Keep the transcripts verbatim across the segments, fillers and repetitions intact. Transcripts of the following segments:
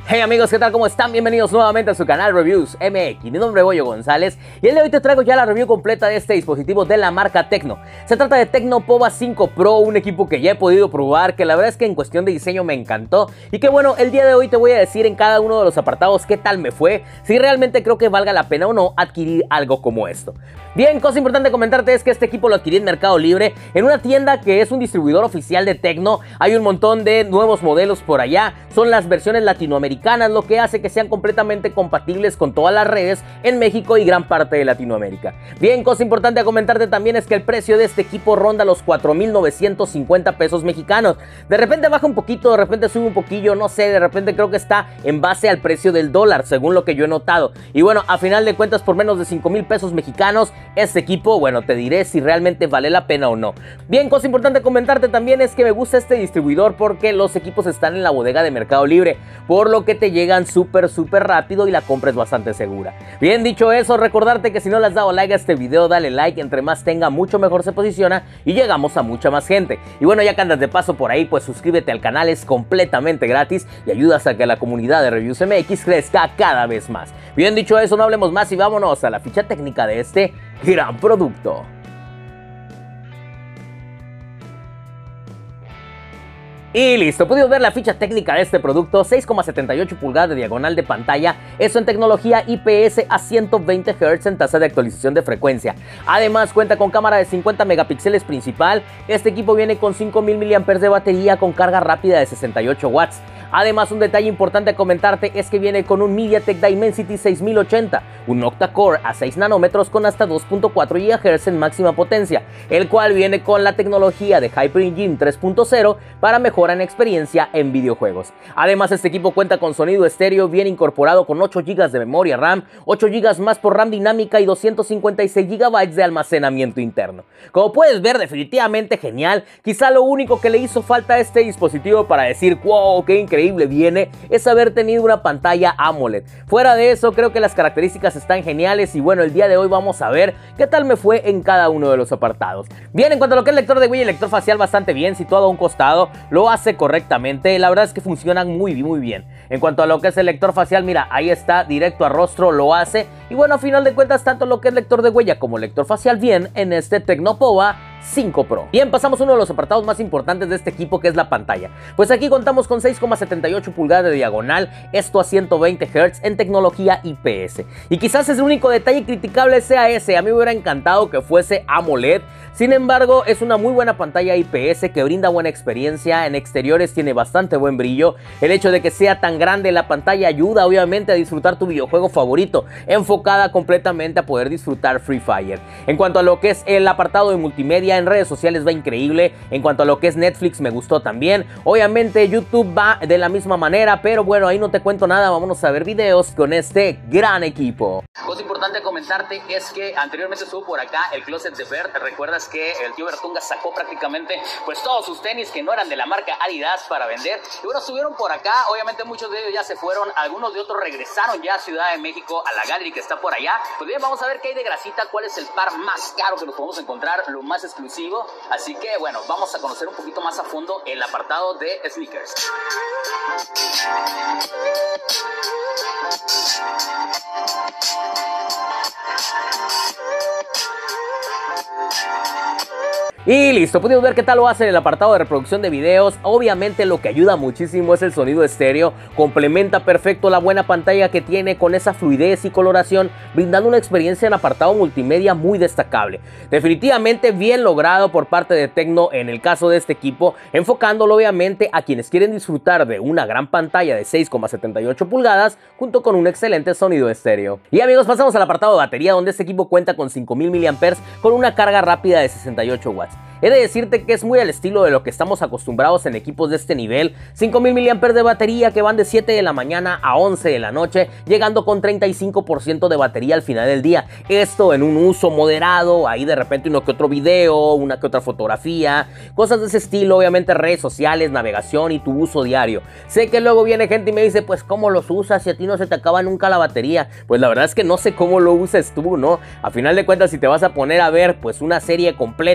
Hey amigos, ¿qué tal? ¿Cómo están? Bienvenidos nuevamente a su canal Reviews M X. Mi nombre es Goyo González y el de hoy te traigo ya la review completa de este dispositivo de la marca Tecno. Se trata de Tecno Pova cinco Pro, un equipo que ya he podido probar, que la verdad es que en cuestión de diseño me encantó y que bueno, el día de hoy te voy a decir en cada uno de los apartados qué tal me fue, si realmente creo que valga la pena o no adquirir algo como esto. Bien, cosa importante comentarte es que este equipo lo adquirí en Mercado Libre, en una tienda que es un distribuidor oficial de Tecno. Hay un montón de nuevos modelos por allá, son las versiones latinoamericanas, lo que hace que sean completamente compatibles con todas las redes en México y gran parte de Latinoamérica. Bien, cosa importante a comentarte también es que el precio de este equipo ronda los cuatro mil novecientos cincuenta pesos mexicanos. De repente baja un poquito, de repente sube un poquillo, no sé, de repente creo que está en base al precio del dólar, según lo que yo he notado. Y bueno, a final de cuentas, por menos de cinco mil pesos mexicanos, este equipo, bueno, te diré si realmente vale la pena o no. Bien, cosa importante comentarte también es que me gusta este distribuidor porque los equipos están en la bodega de Mercado Libre, por lo que te llegan súper súper rápido y la compra es bastante segura. Bien, dicho eso, recordarte que si no le has dado like a este video, dale like, entre más tenga mucho mejor se posiciona y llegamos a mucha más gente. Y bueno, ya que andas de paso por ahí, pues suscríbete al canal, es completamente gratis y ayudas a que la comunidad de Reviews M X crezca cada vez más. Bien, dicho eso, no hablemos más y vámonos a la ficha técnica de este gran producto. Y listo, pudimos ver la ficha técnica de este producto, seis coma setenta y ocho pulgadas de diagonal de pantalla, eso en tecnología I P S a ciento veinte hertz en tasa de actualización de frecuencia. Además cuenta con cámara de cincuenta megapíxeles principal, este equipo viene con cinco mil miliamperios hora de batería con carga rápida de sesenta y ocho watts. Además, un detalle importante a comentarte es que viene con un MediaTek Dimensity seis mil ochenta, un octa-core a seis nanómetros con hasta dos punto cuatro gigahertz en máxima potencia, el cual viene con la tecnología de HyperEngine tres punto cero para mejorar en experiencia en videojuegos. Además, este equipo cuenta con sonido estéreo, viene incorporado con ocho gigas de memoria RAM, ocho gigas más por RAM dinámica y doscientos cincuenta y seis gigabytes de almacenamiento interno. Como puedes ver, definitivamente genial. Quizá lo único que le hizo falta a este dispositivo para decir wow, qué increíble viene, es haber tenido una pantalla AMOLED. Fuera de eso, creo que las características están geniales y bueno, el día de hoy vamos a ver qué tal me fue en cada uno de los apartados. Bien, en cuanto a lo que es lector de huella y lector facial, bastante bien, situado a un costado, lo hace correctamente, la verdad es que funcionan muy, muy bien. En cuanto a lo que es el lector facial, mira, ahí está, directo a rostro, lo hace, y bueno, a final de cuentas, tanto lo que es lector de huella como lector facial bien en este Tecno Pova cinco Pro. Bien, pasamos a uno de los apartados más importantes de este equipo, que es la pantalla. Pues aquí contamos con seis coma setenta y ocho pulgadas de diagonal, esto a ciento veinte hertz en tecnología I P S. Y quizás es el único detalle criticable sea ese, a mí me hubiera encantado que fuese AMOLED. Sin embargo, es una muy buena pantalla I P S que brinda buena experiencia, en exteriores tiene bastante buen brillo. El hecho de que sea tan grande la pantalla ayuda obviamente a disfrutar tu videojuego favorito, enfocada completamente a poder disfrutar Free Fire. En cuanto a lo que es el apartado de multimedia, en redes sociales va increíble. En cuanto a lo que es Netflix, me gustó también. Obviamente YouTube va de la misma manera, pero bueno, ahí no te cuento nada, vámonos a ver videos con este gran equipo. Cosa importante comentarte es que anteriormente estuvo por acá el Closet de Bert. Recuerdas que el tío Bertunga sacó prácticamente pues todos sus tenis que no eran de la marca Adidas para vender, y bueno, estuvieron por acá. Obviamente muchos de ellos ya se fueron, algunos de otros regresaron ya a Ciudad de México, a la Gallery que está por allá. Pues bien, vamos a ver qué hay de grasita, cuál es el par más caro que nos podemos encontrar, lo más exclusivo. Así que bueno, vamos a conocer un poquito más a fondo el apartado de sneakers. Y listo, pudimos ver qué tal lo hace en el apartado de reproducción de videos. Obviamente lo que ayuda muchísimo es el sonido estéreo, complementa perfecto la buena pantalla que tiene con esa fluidez y coloración, brindando una experiencia en apartado multimedia muy destacable. Definitivamente bien logrado por parte de Tecno en el caso de este equipo, enfocándolo obviamente a quienes quieren disfrutar de una gran pantalla de seis coma setenta y ocho pulgadas junto con un excelente sonido estéreo. Y amigos, pasamos al apartado de batería, donde este equipo cuenta con cinco mil miliamperios hora con una carga rápida de sesenta y ocho watts. He de decirte que es muy al estilo de lo que estamos acostumbrados en equipos de este nivel, cinco mil miliamperios hora de batería que van de siete de la mañana a once de la noche, llegando con treinta y cinco por ciento de batería al final del día. Esto en un uso moderado, ahí de repente uno que otro video, una que otra fotografía, cosas de ese estilo, obviamente redes sociales, navegación y tu uso diario. Sé que luego viene gente y me dice, pues ¿cómo los usas si a ti no se te acaba nunca la batería? Pues la verdad es que no sé cómo lo uses tú, ¿no? A final de cuentas, si te vas a poner a ver pues una serie completa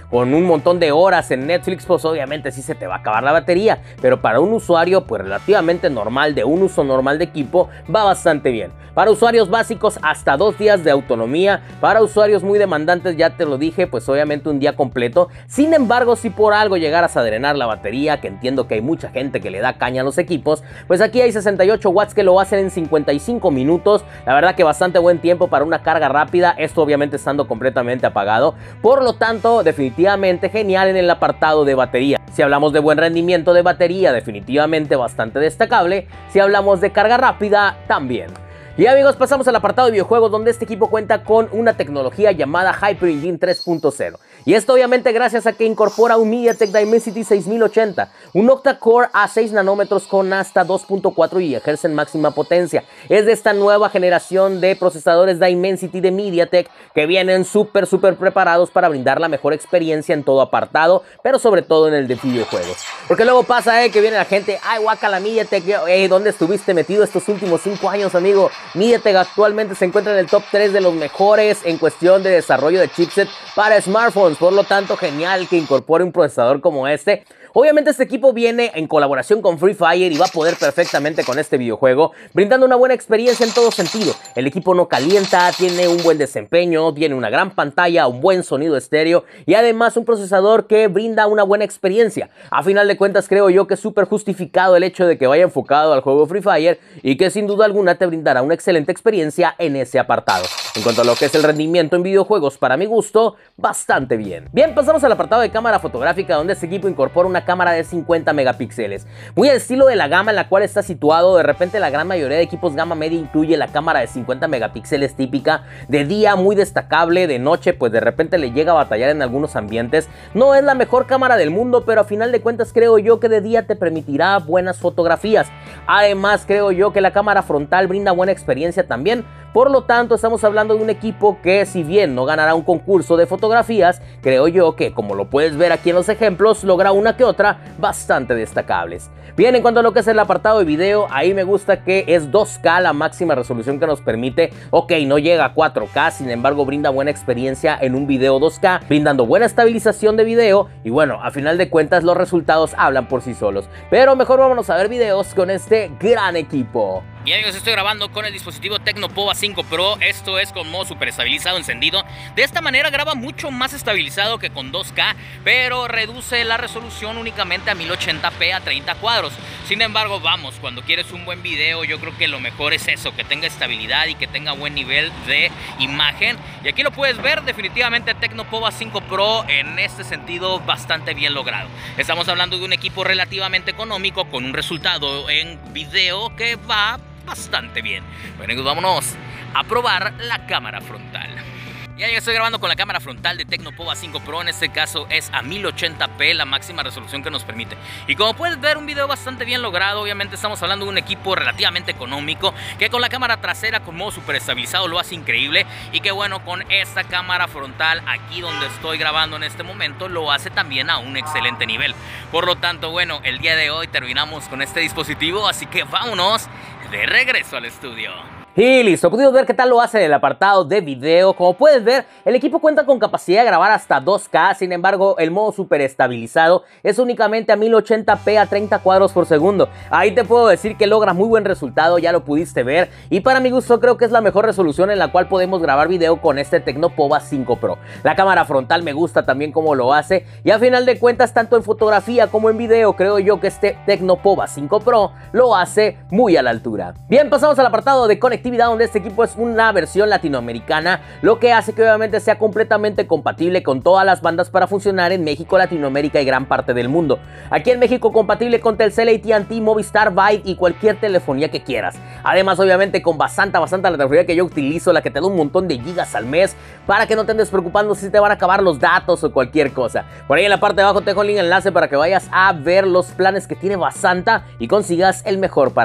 con un montón de horas en Netflix, pues obviamente sí se te va a acabar la batería, pero para un usuario pues relativamente normal, de un uso normal de equipo, va bastante bien. Para usuarios básicos hasta dos días de autonomía, para usuarios muy demandantes ya te lo dije, pues obviamente un día completo. Sin embargo, si por algo llegaras a drenar la batería, que entiendo que hay mucha gente que le da caña a los equipos, pues aquí hay sesenta y ocho watts que lo hacen en cincuenta y cinco minutos, la verdad que bastante buen tiempo para una carga rápida, esto obviamente estando completamente apagado, por lo tanto definitivamente genial en el apartado de batería. Si hablamos de buen rendimiento de batería, definitivamente bastante destacable. Si hablamos de carga rápida, también. Y amigos, pasamos al apartado de videojuegos, donde este equipo cuenta con una tecnología llamada Hyper Engine tres punto cero. Y esto obviamente gracias a que incorpora un MediaTek Dimensity seis mil ochenta, un octa-core a seis nanómetros con hasta dos punto cuatro gigahertz en máxima potencia. Es de esta nueva generación de procesadores Dimensity de MediaTek que vienen súper súper preparados para brindar la mejor experiencia en todo apartado, pero sobre todo en el de videojuegos. Porque luego pasa eh, que viene la gente, ay guácala MediaTek, hey, ¿dónde estuviste metido estos últimos cinco años, amigo? MediaTek actualmente se encuentra en el top tres de los mejores en cuestión de desarrollo de chipset para smartphones, por lo tanto genial que incorpore un procesador como este. Obviamente este equipo viene en colaboración con Free Fire y va a poder perfectamente con este videojuego, brindando una buena experiencia en todo sentido. El equipo no calienta, tiene un buen desempeño, tiene una gran pantalla, un buen sonido estéreo y además un procesador que brinda una buena experiencia. A final de cuentas creo yo que es súper justificado el hecho de que vaya enfocado al juego Free Fire y que sin duda alguna te brindará una excelente experiencia en ese apartado. En cuanto a lo que es el rendimiento en videojuegos, para mi gusto, bastante bien. Bien, pasamos al apartado de cámara fotográfica, donde este equipo incorpora una cámara de cincuenta megapíxeles, muy al estilo de la gama en la cual está situado. De repente la gran mayoría de equipos gama media incluye la cámara de cincuenta megapíxeles típica, de día muy destacable, de noche pues de repente le llega a batallar en algunos ambientes. No es la mejor cámara del mundo, pero a final de cuentas creo yo que de día te permitirá buenas fotografías. Además creo yo que la cámara frontal brinda buena experiencia también. Por lo tanto, estamos hablando de un equipo que, si bien no ganará un concurso de fotografías, creo yo que, como lo puedes ver aquí en los ejemplos, logra una que otra bastante destacables. Bien, en cuanto a lo que es el apartado de video, ahí me gusta que es dos K la máxima resolución que nos permite. Ok, no llega a cuatro K, sin embargo brinda buena experiencia en un video dos K, brindando buena estabilización de video y bueno, a final de cuentas los resultados hablan por sí solos. Pero mejor vámonos a ver videos con este gran equipo. Y amigos, estoy grabando con el dispositivo Tecno-Pova cinco Pro, esto es con modo super estabilizado encendido. De esta manera graba mucho más estabilizado que con dos K, pero reduce la resolución únicamente a mil ochenta p a treinta cuadros. Sin embargo, vamos, cuando quieres un buen video, yo creo que lo mejor es eso, que tenga estabilidad y que tenga buen nivel de imagen. Y aquí lo puedes ver, definitivamente Tecno-Pova cinco Pro en este sentido bastante bien logrado. Estamos hablando de un equipo relativamente económico con un resultado en video que va bastante bien. Bueno, vámonos a probar la cámara frontal. Ya estoy grabando con la cámara frontal de Tecno-Pova cinco Pro, en este caso es a mil ochenta p la máxima resolución que nos permite. Y como puedes ver, un video bastante bien logrado. Obviamente estamos hablando de un equipo relativamente económico, que con la cámara trasera con modo super estabilizado lo hace increíble, y que bueno, con esta cámara frontal aquí donde estoy grabando en este momento lo hace también a un excelente nivel. Por lo tanto, bueno, el día de hoy terminamos con este dispositivo, así que vámonos de regreso al estudio. Y listo, pudimos ver qué tal lo hace en el apartado de video. Como puedes ver, el equipo cuenta con capacidad de grabar hasta dos K, sin embargo el modo super estabilizado es únicamente a mil ochenta p a treinta cuadros por segundo. Ahí te puedo decir que logra muy buen resultado, ya lo pudiste ver, y para mi gusto creo que es la mejor resolución en la cual podemos grabar video con este Tecno-Pova cinco Pro. La cámara frontal me gusta también como lo hace, y a final de cuentas tanto en fotografía como en video creo yo que este Tecno-Pova cinco Pro lo hace muy a la altura. Bien, pasamos al apartado de conectividad, donde este equipo es una versión latinoamericana, lo que hace que obviamente sea completamente compatible con todas las bandas para funcionar en México, Latinoamérica y gran parte del mundo. Aquí en México compatible con Telcel, A T and T, Movistar, Vibe y cualquier telefonía que quieras. Además obviamente con bastante, bastante la telefonía que yo utilizo, la que te da un montón de gigas al mes, para que no te andes preocupando si te van a acabar los datos o cualquier cosa. Por ahí en la parte de abajo te dejo el link enlace para que vayas a ver los planes que tiene Basanta y consigas el mejor para ti.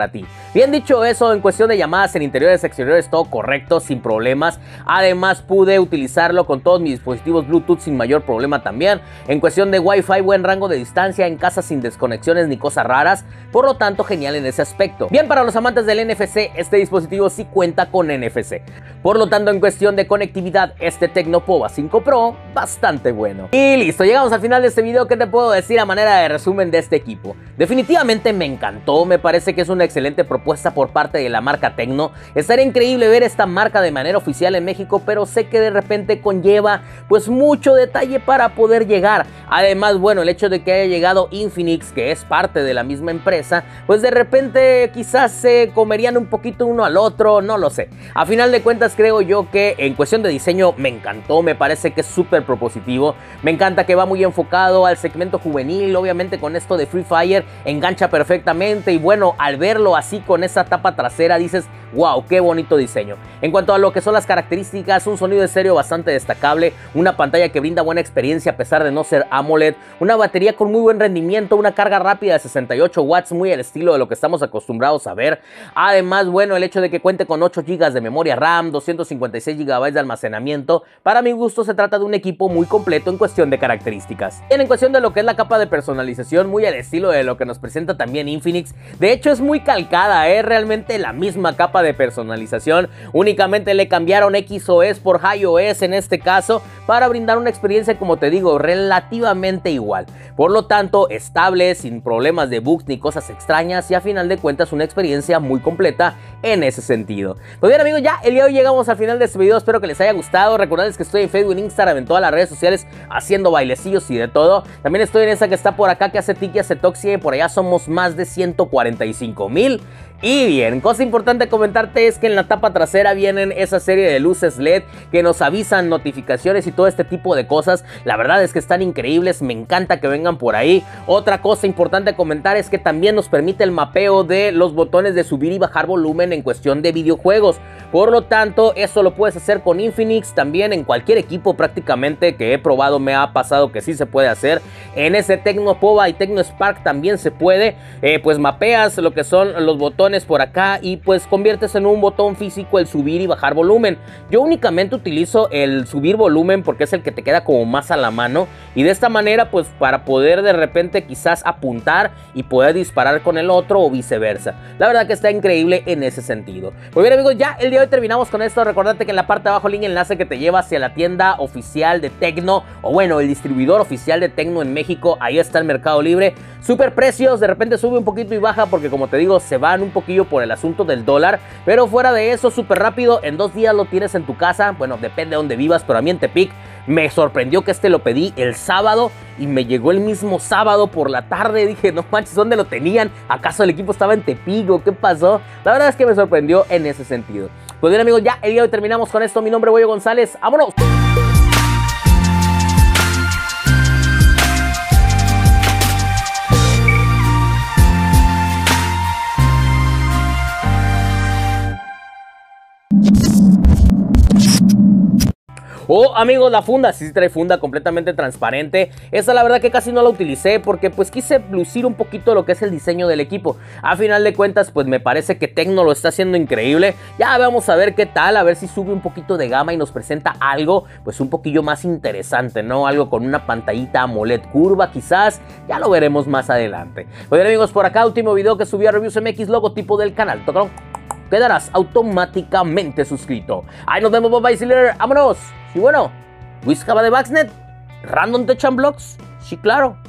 Bien dicho eso, en cuestión de llamadas en interiores, exteriores, todo correcto, sin problemas. Además pude utilizarlo con todos mis dispositivos Bluetooth sin mayor problema también. En cuestión de Wi-Fi, buen rango de distancia, en casa sin desconexiones ni cosas raras, por lo tanto genial en ese aspecto. Bien, para los amantes del N F C, este dispositivo sí cuenta con N F C. Por lo tanto, en cuestión de conectividad, este Tecno Pova cinco Pro, bastante bueno. Y listo, llegamos al final de este video. ¿Qué te puedo decir a manera de resumen de este equipo? Definitivamente me encantó, me parece que es una excelente propuesta por parte de la marca Tecno. Estaría increíble ver esta marca de manera oficial en México, pero sé que de repente conlleva pues mucho detalle para poder llegar. Además, bueno, el hecho de que haya llegado Infinix, que es parte de la misma empresa, pues de repente quizás se comerían un poquito uno al otro, no lo sé. A final de cuentas creo yo que en cuestión de diseño me encantó, me parece que es súper propositivo. Me encanta que va muy enfocado al segmento juvenil, obviamente con esto de Free Fire engancha perfectamente y bueno, al verlo así con esa tapa trasera dices, wow, qué bonito diseño. En cuanto a lo que son las características, un sonido estéreo bastante destacable, una pantalla que brinda buena experiencia a pesar de no ser AMOLED, una batería con muy buen rendimiento, una carga rápida de sesenta y ocho watts, muy al estilo de lo que estamos acostumbrados a ver. Además, bueno, el hecho de que cuente con ocho gigas de memoria RAM, doscientos cincuenta y seis gigabytes de almacenamiento, para mi gusto se trata de un equipo muy completo en cuestión de características. Bien, en cuestión de lo que es la capa de personalización, muy al estilo de lo que nos presenta también Infinix, de hecho es muy calcada, es ¿eh? realmente la misma capa de personalización, únicamente le cambiaron X O S por iOS en este caso, para brindar una experiencia, como te digo, relativamente igual. Por lo tanto, estable, sin problemas de bugs ni cosas extrañas, y a final de cuentas una experiencia muy completa en ese sentido. Pues bien amigos, ya el día de hoy llegamos al final de este video, espero que les haya gustado. Recordarles que estoy en Facebook, en Instagram, en todas las redes sociales haciendo bailecillos y de todo. También estoy en esa que está por acá, que hace Tiki, hace Toxie, por allá somos más de ciento cuarenta y cinco mil. Y bien, cosa importante comentarte es que en la tapa trasera vienen esa serie de luces L E D que nos avisan notificaciones y todo este tipo de cosas. La verdad es que están increíbles, me encanta que vengan por ahí. Otra cosa importante comentar es que también nos permite el mapeo de los botones de subir y bajar volumen en cuestión de videojuegos. Por lo tanto, eso lo puedes hacer con Infinix, también en cualquier equipo prácticamente que he probado me ha pasado que sí se puede hacer. En ese Tecno Pova y Tecno Spark también se puede, eh, pues mapeas lo que son los botones por acá y pues conviertes en un botón físico el subir y bajar volumen. Yo únicamente utilizo el subir volumen porque es el que te queda como más a la mano, y de esta manera pues para poder de repente quizás apuntar y poder disparar con el otro o viceversa. La verdad que está increíble en ese sentido. Muy bien amigos, ya el día de hoy terminamos con esto. Recordate que en la parte de abajo el link enlace que te lleva hacia la tienda oficial de Tecno, o bueno, el distribuidor oficial de Tecno en México. Ahí está el Mercado Libre. Super precios, de repente sube un poquito y baja porque como te digo se van un poquillo por el asunto del dólar, pero fuera de eso súper rápido, en dos días lo tienes en tu casa. Bueno, depende de donde vivas, pero a mí en Tepic me sorprendió que este lo pedí el sábado y me llegó el mismo sábado por la tarde. Dije, no manches, ¿dónde lo tenían? ¿Acaso el equipo estaba en Tepic o qué pasó? La verdad es que me sorprendió en ese sentido. Pues bien amigos, ya el día de hoy terminamos con esto. Mi nombre es Boyo González, ¡vámonos! Oh amigos, la funda, sí, sí trae funda completamente transparente. Esa la verdad que casi no la utilicé porque pues quise lucir un poquito lo que es el diseño del equipo. A final de cuentas pues me parece que Tecno lo está haciendo increíble. Ya vamos a ver qué tal, a ver si sube un poquito de gama y nos presenta algo pues un poquillo más interesante, ¿no? Algo con una pantallita AMOLED curva quizás, ya lo veremos más adelante. Muy bien amigos, por acá último video que subí a Reviews M X, logotipo del canal. Tócalo, quedarás automáticamente suscrito. Ahí nos vemos, bye bye, see you later, vámonos. Y bueno, Wizkaba de Baxnet, Random Tech and Blogs, sí claro.